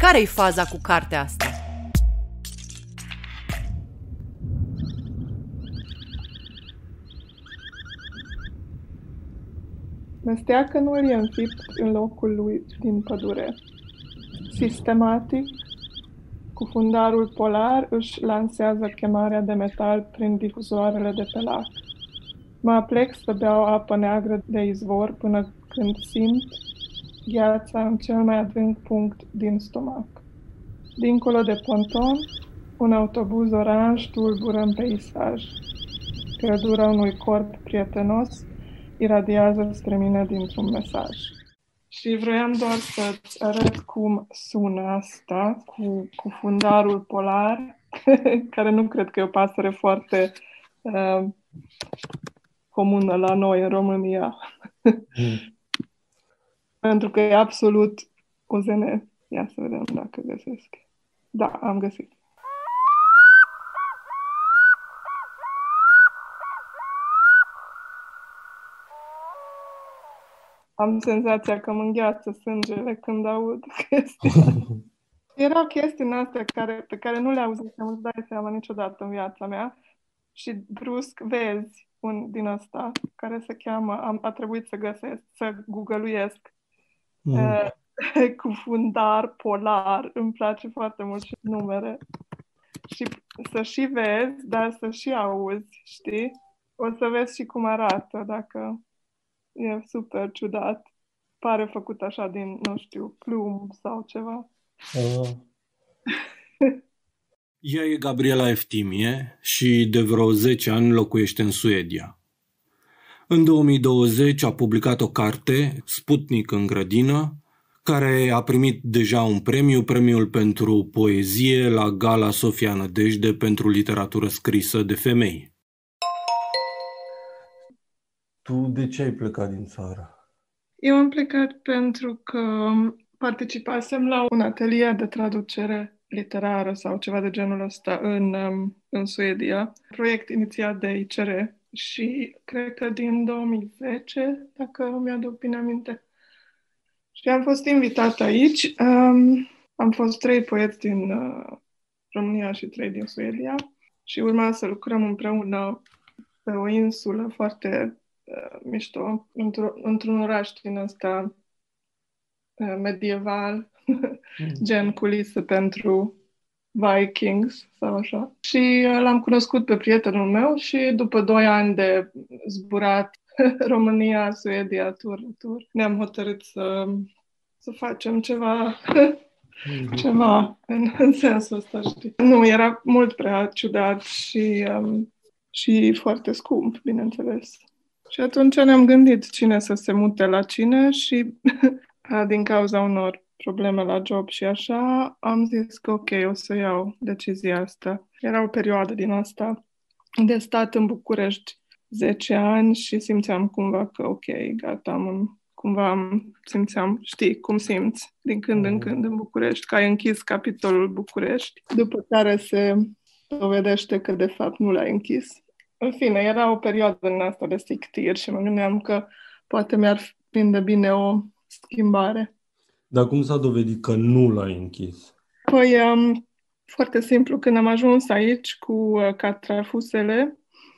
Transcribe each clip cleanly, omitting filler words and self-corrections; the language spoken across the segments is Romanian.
Care-i faza cu cartea asta? Mesteacănul e înfipt în locul lui din pădure. Sistematic, cu fundarul polar își lansează chemarea de metal prin difuzoarele de pe lac. Mă aplec să beau apă neagră de izvor până când simt gheața în cel mai adânc punct din stomac. Dincolo de ponton, un autobuz oranj tulbură în peisaj. Căldura unui corp prietenos iradiază spre mine dintr-un mesaj. Și vroiam doar să-ți arăt cum sună asta cu fundarul polar, care nu cred că e o pasăre foarte comună la noi în România. Pentru că e absolut OZN. Ia să vedem dacă găsesc. Da, am găsit. Am senzația că mă îngheață sângele când aud chestii. Erau chestii în astea pe care nu le auzisem, îți dai seama niciodată în viața mea. Și brusc vezi un din ăsta care se cheamă, a trebuit să găsesc, să googăluiesc. Cu fundar polar. Îmi place foarte mult și numere. Și să și vezi, dar să și auzi, știi? O să vezi și cum arată, dacă e super ciudat. Pare făcut așa din, nu știu, plumb sau ceva. Ea e Gabriela Eftimie și de vreo 10 ani locuiește în Suedia. În 2020 a publicat o carte, Sputnik în grădină, care a primit deja un premiu, premiul pentru poezie la Gala Sofia Nădejde pentru literatură scrisă de femei. Tu de ce ai plecat din țară? Eu am plecat pentru că participasem la un atelier de traducere literară sau ceva de genul ăsta în Suedia, proiect inițiat de ICR și cred că din 2010, dacă mi-aduc bine aminte. Și am fost invitat aici. Am fost 3 poeți din România și 3 din Suedia și urma să lucrăm împreună pe o insulă foarte mișto, într-un oraș din ăsta medieval, gen culise pentru Vikings sau așa. Și l-am cunoscut pe prietenul meu și după 2 ani de zburat România, Suedia, tur, ne-am hotărât să facem ceva în sensul ăsta, știi? Nu, era mult prea ciudat și foarte scump, bineînțeles. Și atunci ne-am gândit cine să se mute la cine și din cauza unor probleme la job și așa, am zis că ok, o să iau decizia asta. Era o perioadă din asta de stat în București 10 ani și simțeam cumva că ok, gata, simțeam, știi cum simți din când în când în București, că ai închis capitolul București, după care se dovedește că de fapt nu l-ai închis. În fine, era o perioadă în asta de sictir și mă gândeam că poate mi-ar prinde bine o schimbare. Dar cum s-a dovedit că nu l-ai închis? Păi, foarte simplu, când am ajuns aici cu catrafusele,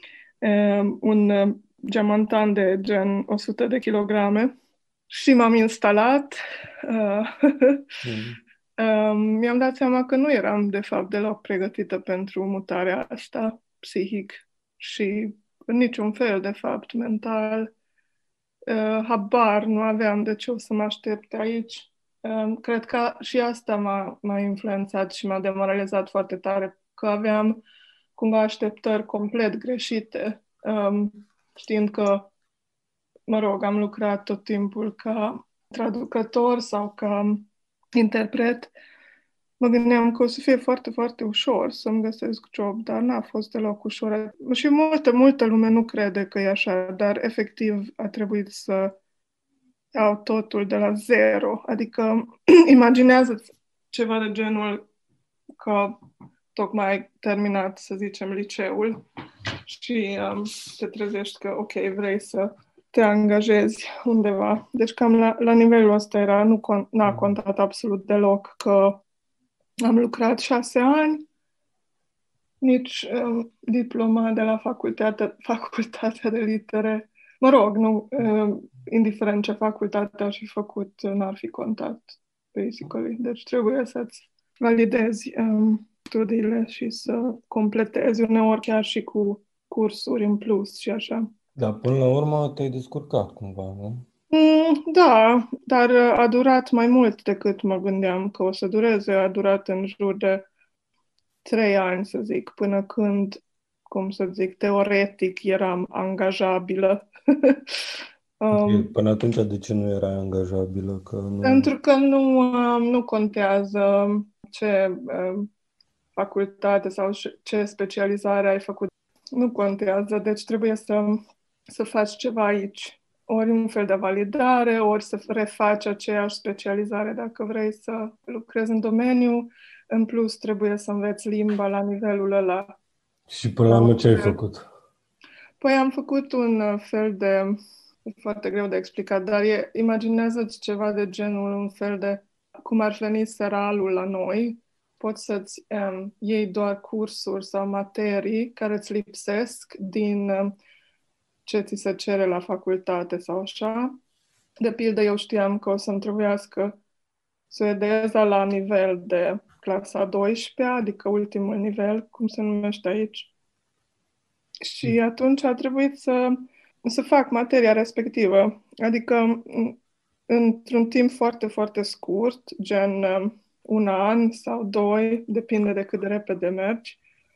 un geamantan de gen 100 de kilograme și m-am instalat, mi-am dat seama că nu eram de fapt deloc pregătită pentru mutarea asta psihic și în niciun fel de fapt mental. Habar nu aveam de ce o să mă aștept aici. Cred că și asta m-a influențat și m-a demoralizat foarte tare, că aveam cumva așteptări complet greșite, știind că, mă rog, am lucrat tot timpul ca traducător sau ca interpret. Mă gândeam că o să fie foarte, foarte ușor să-mi găsesc job, dar n-a fost deloc ușor. Și multă lume nu crede că e așa, dar efectiv a trebuit să iau totul de la zero. Adică imaginează-ți ceva de genul că tocmai ai terminat, să zicem, liceul și te trezești că, ok, vrei să te angajezi undeva. Deci cam la nivelul ăsta era, n-a contat absolut deloc că Am lucrat 6 ani, nici diploma de la facultatea de litere. Mă rog, nu, indiferent ce facultate aș fi făcut, n-ar fi contat, basically. Deci trebuie să-ți validezi studiile și să completezi uneori chiar și cu cursuri în plus și așa. Dar până la urmă te-ai descurcat cumva, nu? Da, dar a durat mai mult decât mă gândeam că o să dureze. A durat în jur de 3 ani, să zic, până când, cum să zic, teoretic eram angajabilă. Um, Până atunci de ce nu erai angajabilă? Că nu... Pentru că nu contează ce facultate sau ce specializare ai făcut. Nu contează, deci trebuie să faci ceva aici. Ori un fel de validare, ori să refaci aceeași specializare dacă vrei să lucrezi în domeniu. În plus, trebuie să înveți limba la nivelul ăla. Și până la urmă ce ai făcut? Păi am făcut un fel de... E foarte greu de explicat, dar imaginează-ți ceva de genul, un fel de... Cum ar veni seralul la noi. Poți să-ți iei doar cursuri sau materii care îți lipsesc din ce ți se cere la facultate sau așa. De pildă, eu știam că o să-mi trebuiască suedeza la nivel de clasa a 12-a, adică ultimul nivel, cum se numește aici. Și atunci a trebuit să fac materia respectivă. Adică într-un timp foarte, foarte scurt, gen un an sau doi, depinde de cât de repede mergi,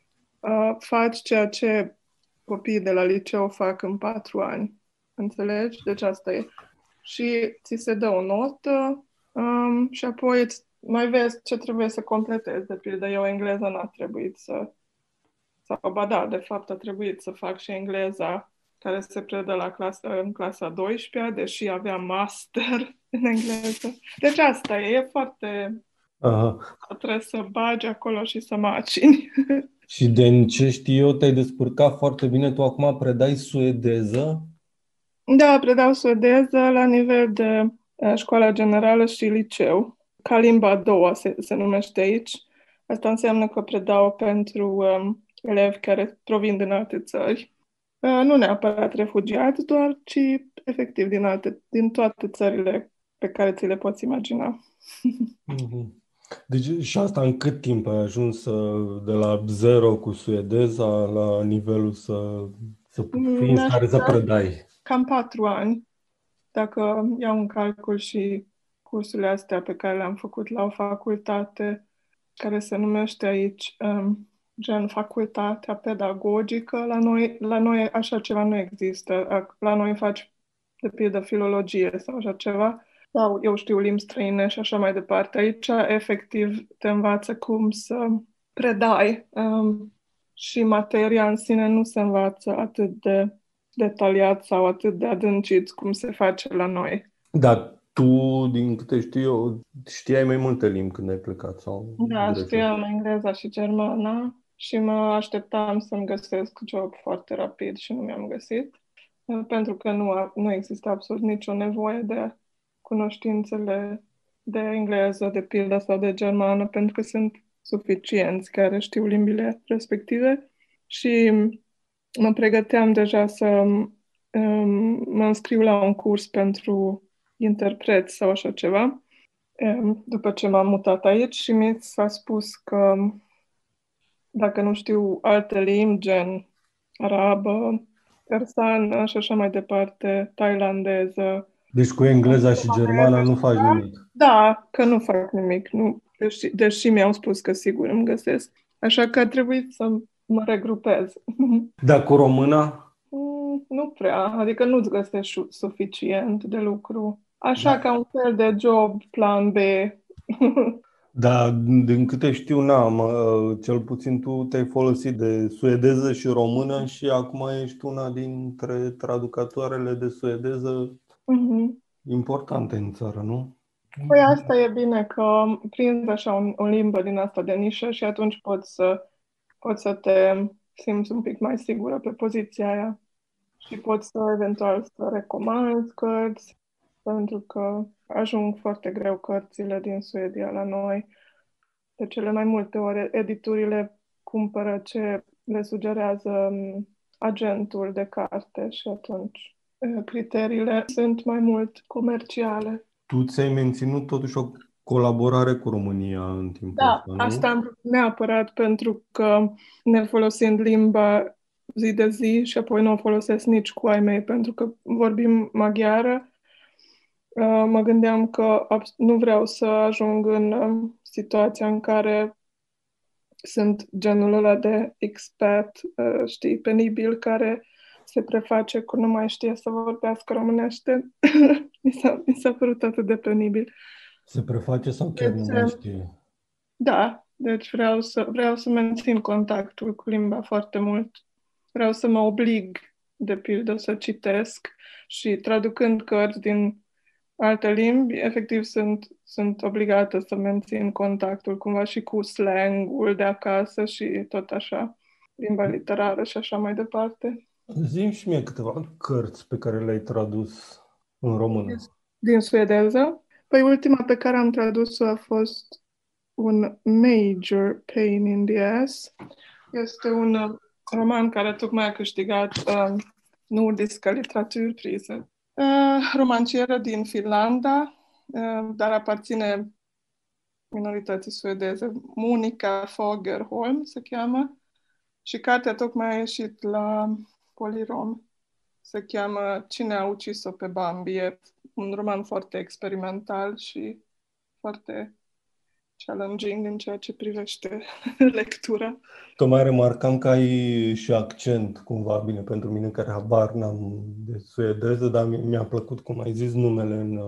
faci ceea ce copiii de la liceu fac în 4 ani. Înțelegi? Deci asta e. Și ți se dă o notă și apoi mai vezi ce trebuie să completezi. De pildă, eu engleza n-a trebuit sau ba da, de fapt a trebuit să fac și engleza care se predă în clasa 12-a, deși aveam master în engleză. Deci asta e foarte... Aha. Trebuie să bagi acolo și să macini. Și din ce știu eu, te-ai descurcat foarte bine. Tu acum predai suedeză? Da, predau suedeză la nivel de școala generală și liceu. Ca limba a doua se numește aici. Asta înseamnă că predau pentru elevi care provin din alte țări. Nu neapărat refugiați doar, ci efectiv din toate țările pe care ți le poți imagina. Mhm. Deci și asta în cât timp ai ajuns de la zero cu suedeza la nivelul să fii în Mi-aș stare să da predai? cam 4 ani, dacă iau în calcul și cursurile astea pe care le-am făcut la o facultate care se numește aici gen facultatea pedagogică. La noi așa ceva nu există. La noi faci de pildă filologie sau așa ceva. Sau eu știu limbi străine și așa mai departe. Aici efectiv te învață cum să predai și materia în sine nu se învață atât de detaliat sau atât de adâncit cum se face la noi. Dar tu, din câte știu eu, știai mai multe limbi când ai plecat sau Da, direct? știam engleza și germana și mă așteptam să-mi găsesc job foarte rapid și nu mi-am găsit, pentru că nu există absolut nicio nevoie de cunoștințele de engleză, de pildă, sau de germană, pentru că sunt suficienți care știu limbile respective și mă pregăteam deja să mă înscriu la un curs pentru interpret sau așa ceva după ce m-am mutat aici și mi s-a spus că dacă nu știu alte limbi, gen arabă, persană și așa mai departe, tailandeză, Deci cu engleza și germana nu faci nimic. da, că nu fac nimic, nu, deși mi-au spus că sigur îmi găsesc. Așa că a trebuit să mă regrupez. Dar cu româna? Nu prea, adică nu-ți găsești suficient de lucru. Așa Da. ca un fel de job plan B. Dar din câte știu, cel puțin tu te-ai folosit de suedeză și română și acum ești una dintre traducătoarele de suedeză Mhm. importante în țară, nu? Păi asta e bine că prinzi așa o limbă din asta de nișă și atunci poți să te simți un pic mai sigură pe poziția aia și poți să eventual să recomanzi cărți, pentru că ajung foarte greu cărțile din Suedia la noi. De cele mai multe ori, editurile cumpără ce le sugerează agentul de carte și atunci criteriile sunt mai mult comerciale. Tu ți-ai menținut totuși o colaborare cu România în timpul Da, ăsta, nu? asta am vrut neapărat pentru că ne folosind limba zi de zi și apoi nu o folosesc nici cu ai mei pentru că vorbim maghiară, mă gândeam că nu vreau să ajung în situația în care sunt genul ăla de expat, știi, penibil, care se preface că nu mai știe să vorbească românește. Mi s-a părut atât de penibil. Se preface sau chiar nu mai știe? Da, deci vreau să mențin contactul cu limba foarte mult. Vreau să mă oblig, de pildă, să citesc și traducând cărți din alte limbi, efectiv sunt obligată să mențin contactul cumva și cu slangul de acasă și tot așa, limba literară și așa mai departe. Zi-mi și mie câteva cărți pe care le-ai tradus în română. Din suedeză? Păi ultima pe care am tradus-o a fost un major pain in the ass. Este un roman care tocmai a câștigat Nordiska litteraturpriset. Romancieră din Finlanda, dar aparține minorității suedeze. Monica Fagerholm se cheamă și cartea tocmai a ieșit la Polirom. Se cheamă Cine a ucis-o pe Bambi. E un roman foarte experimental și foarte challenging în ceea ce privește lectura. Tocmai remarcam că ai și accent, cumva, bine, pentru mine care habar n-am de suedeză, dar mi-a plăcut cum ai zis numele în...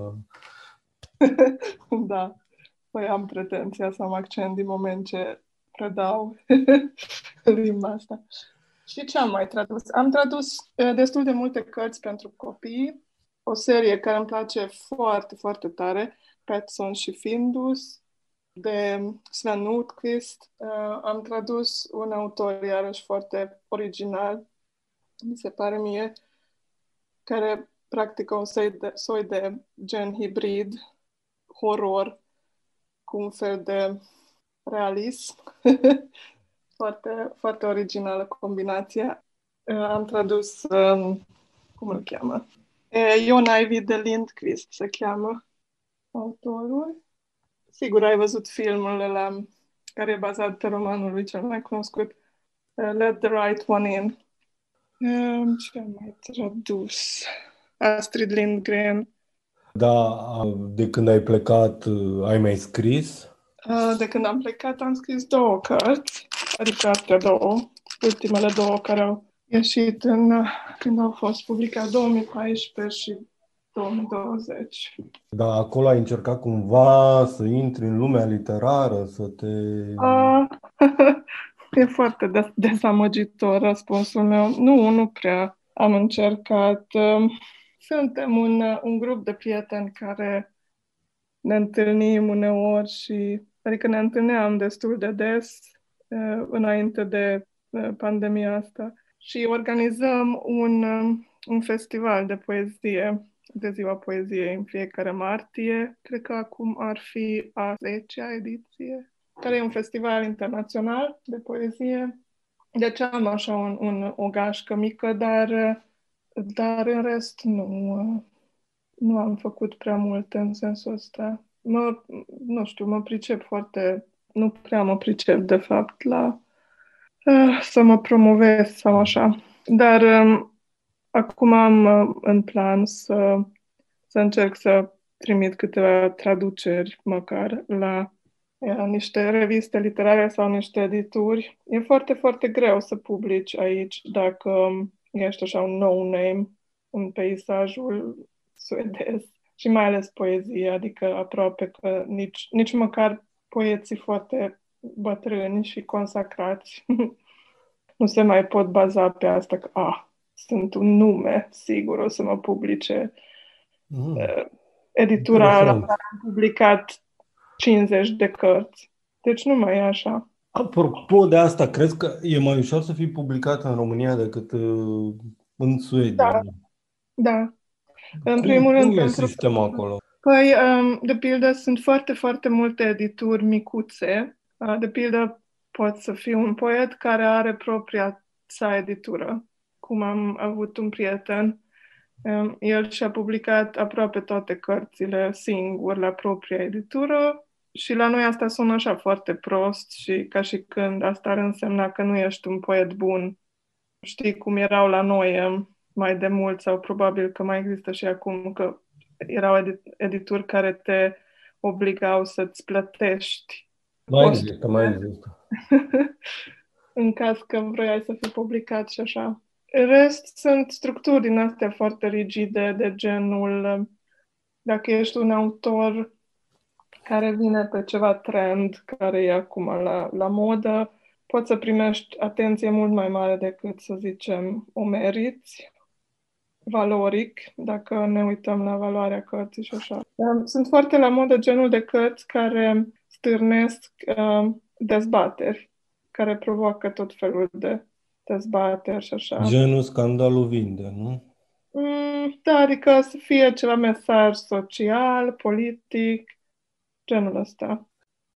Da, păi am pretenția să am accent din moment ce predau limba asta. Și ce am mai tradus? Am tradus destul de multe cărți pentru copii, o serie care îmi place foarte, foarte tare, Petson și Findus, de Sven Nordqvist. Am tradus un autor iarăși foarte original, mi se pare mie, care practică un soi de gen hibrid, horror, cu un fel de realism. Foarte, foarte originală combinație. Am tradus, cum îl cheamă? Jon Ajvide Lindqvist se cheamă autorul. Sigur, ai văzut filmul ăla care e bazat pe romanul lui cel mai cunoscut, Let the Right One In. Ce am mai tradus? Astrid Lindgren. Da, de când ai plecat, ai mai scris? De când am plecat am scris 2 cărți, adică astea 2, ultimele 2 care au ieșit când au fost publicate 2014 și 2020. Dar acolo ai încercat cumva să intri în lumea literară, să te... E foarte dezamăgitor răspunsul meu. Nu prea am încercat. Suntem un grup de prieteni care ne întâlnim uneori și, adică ne întâlneam destul de des înainte de pandemia asta și organizăm un festival de poezie, de Ziua Poeziei în fiecare martie. Cred că acum ar fi a 10-a ediție, care e un festival internațional de poezie. Deci am așa o gașcă mică, dar în rest nu am făcut prea multe în sensul ăsta. Nu știu, mă pricep foarte... Nu prea mă pricep, de fapt, la să mă promovez sau așa. Dar acum am în plan să încerc să trimit câteva traduceri, măcar, la niște reviste literare sau niște edituri. E foarte, foarte greu să publici aici dacă ești așa un no-name în peisajul suedez și mai ales poezie, adică aproape că nici măcar poeții foarte bătrâni și consacrați nu se mai pot baza pe asta că sunt un nume, sigur o să mă publice. Editura la care am publicat 50 de cărți. Deci nu mai e așa. Apropo de asta, crezi că e mai ușor să fii publicat în România decât în Suedia? Da. În primul rând, cum e sistemul acolo? Păi, de pildă, sunt foarte, foarte multe edituri micuțe De pildă, poți să fii un poet care are propria sa editură. Cum am avut un prieten, el și-a publicat aproape toate cărțile singur la propria editură și la noi asta sună așa foarte prost și ca și când asta ar însemna că nu ești un poet bun. Știi cum erau la noi mai de mult sau probabil că mai există și acum, că erau edituri care te obligau să-ți plătești Mai există. în caz că vroiai să fii publicat și așa. În rest, sunt structuri din astea foarte rigide, de genul, dacă ești un autor care vine pe ceva trend, care e acum la modă, poți să primești atenție mult mai mare decât, să zicem, o meriți, valoric, dacă ne uităm la valoarea cărții și așa. Sunt foarte la modă genul de cărți care stârnesc dezbateri, care provoacă tot felul de dezbateri și așa. Genul scandalul vinde, nu? Da, adică să fie ceva mesaj social, politic, genul ăsta.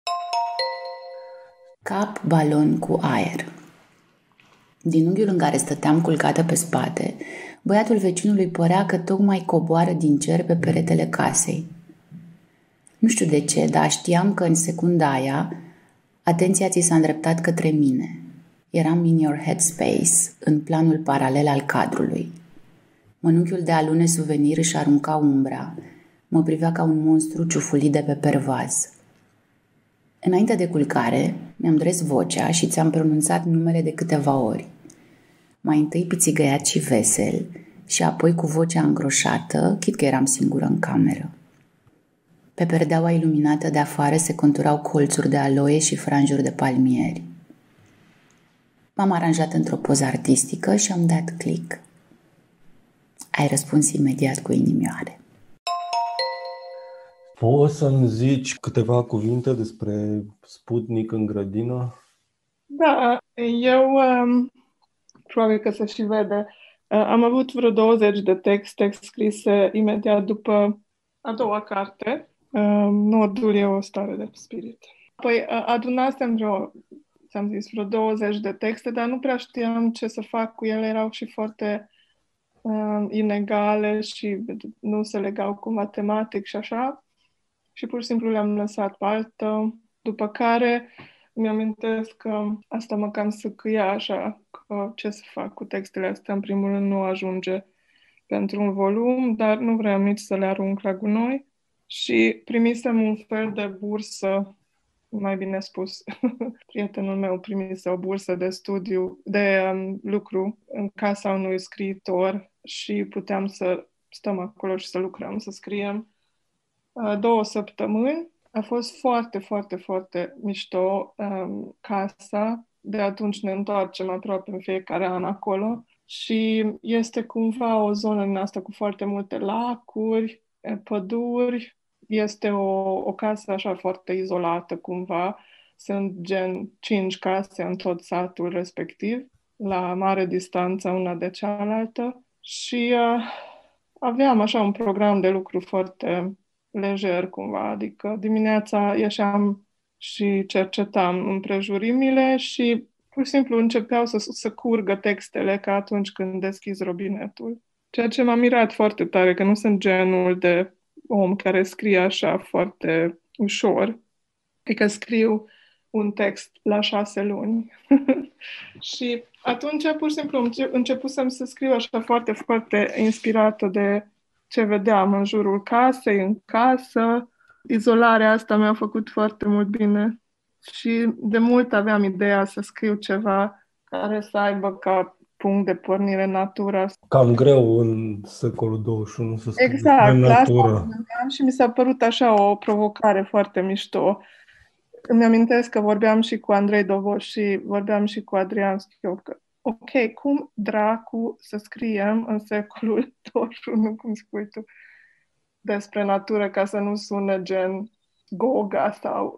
Cap balon cu aer. Din unghiul în care stăteam culcată pe spate, băiatul vecinului părea că tocmai coboară din cer pe peretele casei. Nu știu de ce, dar știam că în secunda aia atenția ți s-a îndreptat către mine. Eram in your headspace, în planul paralel al cadrului. Mănunchiul de alune suvenir își arunca umbra, mă privea ca un monstru ciufulit de pe pervaz. Înainte de culcare, mi-am dres vocea și ți-am pronunțat numele de câteva ori. Mai întâi pițigăiat și vesel și apoi cu vocea îngroșată, chit că eram singură în cameră. Pe perdeaua iluminată de afară se conturau colțuri de aloe și franjuri de palmieri. M-am aranjat într-o poză artistică și am dat click. Ai răspuns imediat cu inimioare. Poți să-mi zici câteva cuvinte despre Sputnik în grădină? Da, eu, probabil că se și vede, am avut vreo 20 de texte scrise imediat după a doua carte. Nodul e o stare de spirit. Apoi adunasem ți-am zis, vreo 20 de texte, dar nu prea știam ce să fac cu ele, erau și foarte inegale și nu se legau cumva tematic și așa. Și pur și simplu le-am lăsat pe altă, după care mi-amintesc că asta mă cam săcâia așa, că ce să fac cu textele astea, în primul rând nu ajunge pentru un volum, dar nu vreau nici să le arunc la gunoi și primisem un fel de bursă, mai bine spus, prietenul meu primise o bursă de studiu, de lucru în casa unui scriitor și puteam să stăm acolo și să lucrăm, să scriem 2 săptămâni. A fost foarte, foarte, foarte mișto casa. De atunci ne întoarcem aproape în fiecare an acolo și este cumva o zonă din asta cu foarte multe lacuri, păduri. Este o casă așa foarte izolată cumva. Sunt gen 5 case în tot satul respectiv, la mare distanță una de cealaltă și aveam așa un program de lucru foarte lejer cumva, adică dimineața ieșeam și cercetam împrejurimile și pur și simplu începeau să curgă textele ca atunci când deschizi robinetul. Ceea ce m-a mirat foarte tare, că nu sunt genul de om care scrie așa foarte ușor. Adică scriu un text la 6 luni. Și atunci pur și simplu începusem să scriu așa foarte, foarte inspirată de ce vedeam în jurul casei, în casă. Izolarea asta mi-a făcut foarte mult bine și de mult aveam ideea să scriu ceva care să aibă ca punct de pornire natura. Cam greu în secolul 21 să scrii Exact, de natură. Și mi s-a părut așa o provocare foarte mișto. Îmi amintesc că vorbeam și cu Andrei Doboș și vorbeam și cu Adrian Schiop că ok, cum dracu să scriem în secolul 21, cum spui tu, despre natură ca să nu sună gen Goga sau...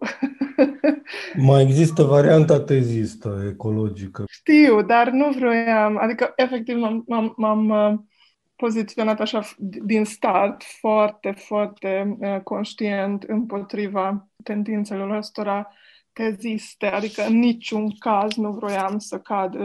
Mai există varianta tezistă ecologică. Știu, dar nu vroiam, adică efectiv m-am poziționat așa din start foarte, foarte conștient împotriva tendințelor ăstora teziste, adică în niciun caz nu vroiam să cad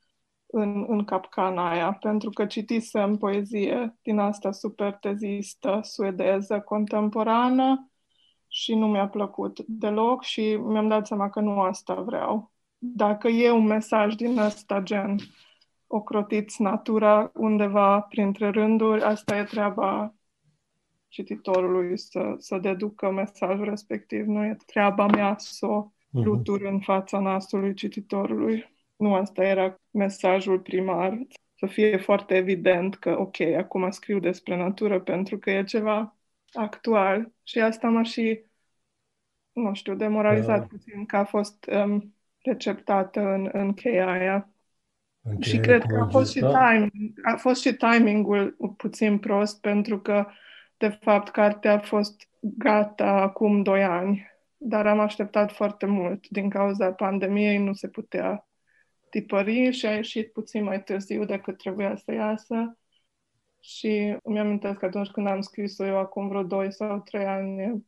în capcana aia, pentru că citisem poezie din asta super tezistă, suedeză, contemporană și nu mi-a plăcut deloc și mi-am dat seama că nu asta vreau. Dacă e un mesaj din ăsta, gen ocrotiți natura undeva printre rânduri, asta e treaba cititorului să deducă mesajul respectiv. Nu e treaba mea să o flutur în fața nasului cititorului. Nu asta era mesajul primar. Să fie foarte evident că, ok, acum scriu despre natură pentru că e ceva actual. Și asta m-a și, nu știu, demoralizat puțin că a fost receptată în cheia aia. Și cred că a fost și timingul puțin prost, pentru că, de fapt, cartea a fost gata acum 2 ani, dar am așteptat foarte mult. Din cauza pandemiei nu se putea tipări și a ieșit puțin mai târziu decât trebuia să iasă. Și îmi amintesc că atunci când am scris-o eu, acum vreo 2 sau 3 ani,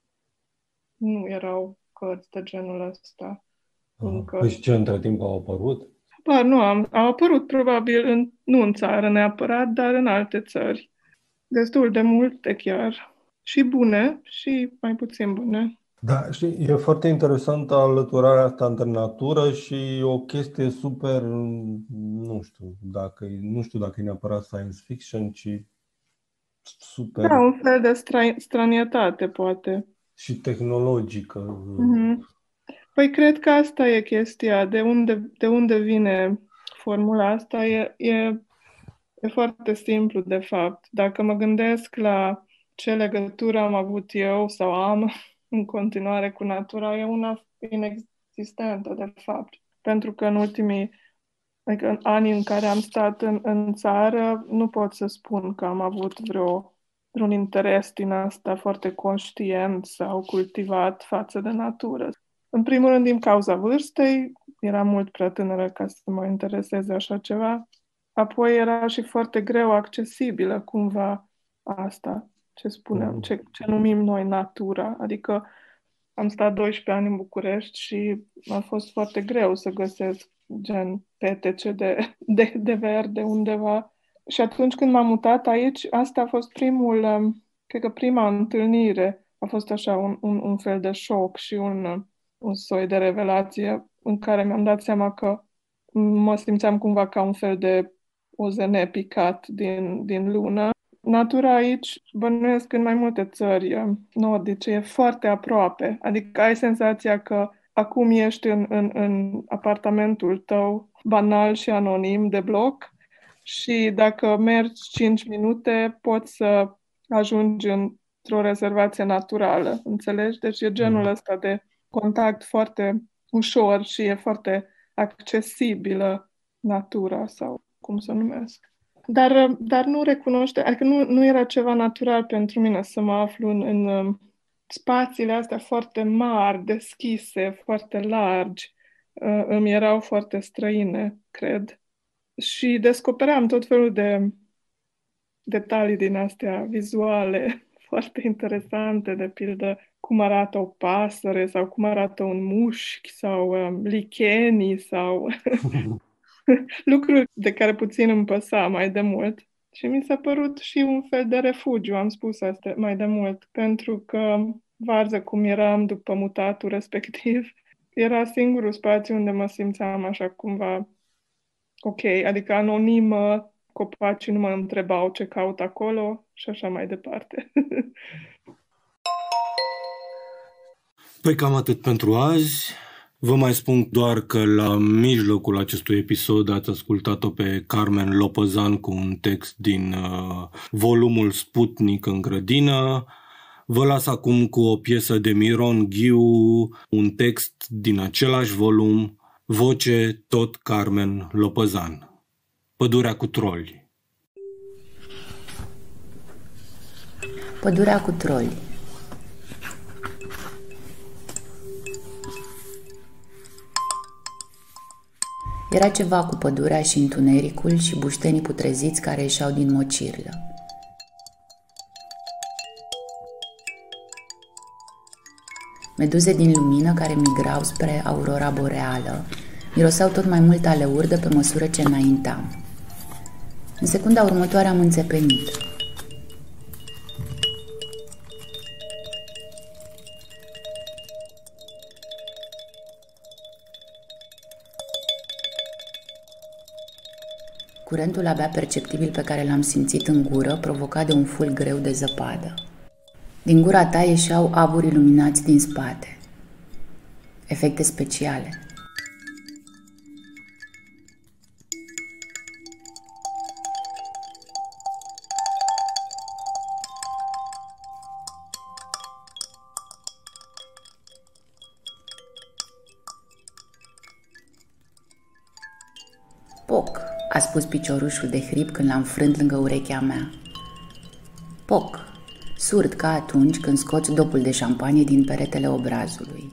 nu erau cărți de genul ăsta încă. Păi ce, între timp au apărut? Nu au apărut probabil, nu în țară neapărat, dar în alte țări. Destul de multe chiar. Și bune și mai puțin bune. Da, știi, e foarte interesantă alăturarea asta între natură și o chestie super, nu știu dacă e neapărat science fiction, ci super... Da, un fel de stranietate, poate. Și tehnologică. Păi cred că asta e chestia, de unde vine formula asta, e foarte simplu, de fapt. Dacă mă gândesc la ce legătură am avut eu sau am în continuare cu natura, e una inexistentă, de fapt. Pentru că în ultimii în anii în care am stat în țară, nu pot să spun că am avut vreun interes din asta foarte conștient sau cultivat față de natură. În primul rând, din cauza vârstei, eram mult prea tânără ca să mă intereseze așa ceva. Apoi era și foarte greu accesibilă cumva asta, ce spunem, ce numim noi natura. Adică am stat 12 ani în București și a fost foarte greu să găsesc gen petece de verde undeva. Și atunci când m-am mutat aici, asta a fost cred că prima întâlnire a fost așa un fel de șoc și un soi de revelație în care mi-am dat seama că mă simțeam cumva ca un fel de OZN picat din lună. Natura aici, bănuiesc în mai multe țări nordice, e foarte aproape. Adică ai senzația că acum ești în apartamentul tău banal și anonim de bloc și dacă mergi 5 minute poți să ajungi într-o rezervație naturală, înțelegi? Deci e genul ăsta de contact foarte ușor și e foarte accesibilă natura sau cum să o numesc. Dar nu recunoaște, adică nu era ceva natural pentru mine să mă aflu în spațiile astea foarte mari, deschise, foarte largi. Îmi erau foarte străine, cred. Și descopeream tot felul de detalii din astea vizuale foarte interesante, de pildă cum arată o pasăre sau cum arată un mușchi sau lichenii sau lucruri de care puțin îmi păsa mai de mult. Și mi s-a părut și un fel de refugiu, am spus asta mai de mult, pentru că varză cum eram după mutatul respectiv, era singurul spațiu unde mă simțeam așa cumva ok, adică anonimă, copacii nu mă întrebau ce caut acolo și așa mai departe. Păi cam atât pentru azi. Vă mai spun doar că la mijlocul acestui episod ați ascultat-o pe Carmen Lopăzan cu un text din volumul Sputnik în grădină. Vă las acum cu o piesă de Miron Ghiu, un text din același volum, voce tot Carmen Lopăzan. Pădurea cu troli. Pădurea cu troli. Era ceva cu pădurea și întunericul și buștenii putreziți care ieșeau din mocirlă. Meduze din lumină care migrau spre aurora boreală miroseau tot mai mult a leurdă pe măsură ce înaintam. În secunda următoare am înțepenit. Curentul abia perceptibil pe care l-am simțit în gură, provocat de un ful greu de zăpadă. Din gura ta ieșeau aburi iluminați din spate. Efecte speciale. Poc, a spus piciorușul de hrip când l-am frânt lângă urechea mea. Poc, surd ca atunci când scoți dopul de șampanie din peretele obrazului.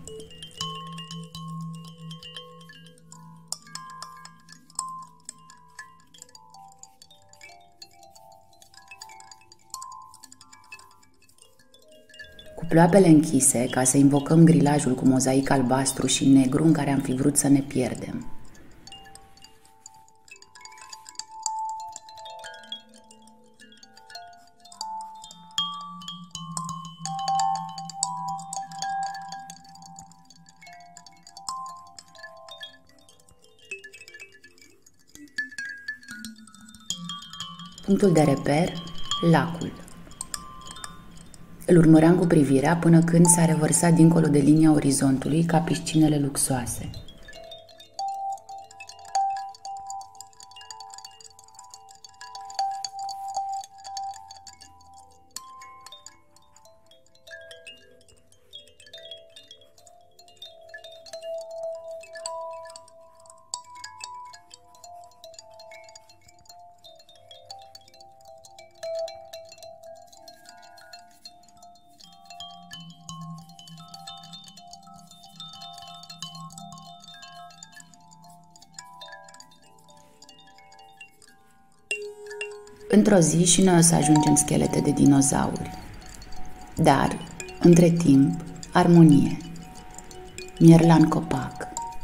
Cu ploapele închise, ca să invocăm grilajul cu mozaic albastru și negru în care am fi vrut să ne pierdem. Punctul de reper, lacul. Îl urmăream cu privirea până când s-a revărsat dincolo de linia orizontului ca piscinele luxoase. Într-o zi și noi o să ajungem schelete de dinozauri. Dar, între timp, armonie. Mierlan copac.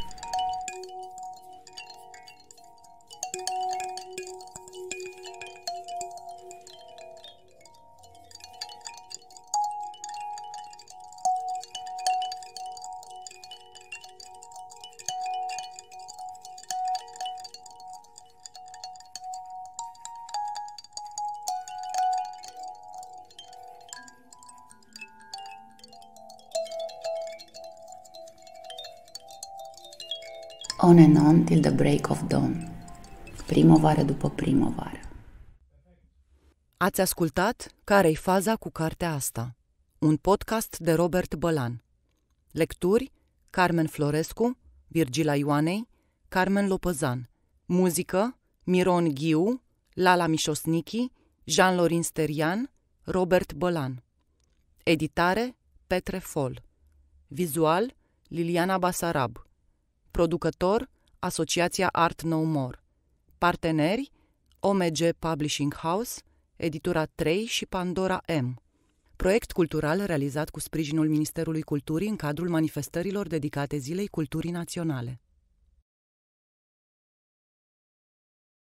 On and on till the break of dawn. Primăvară după primăvară. Ați ascultat Care-i faza cu cartea asta? Un podcast de Robert Bălan. Lecturi: Carmen Florescu, Virgila Ioanei, Carmen Lopăzan. Muzică: Miron Ghiu, Lala Mișosnichi, Jean-Lorin Sterian, Robert Bălan. Editare: Petre Fol. Vizual: Liliana Basarab. Producător: Asociația Art No More. Parteneri: OMG Publishing House, Editura 3 și Pandora M. Proiect cultural realizat cu sprijinul Ministerului Culturii în cadrul manifestărilor dedicate Zilei Culturii Naționale.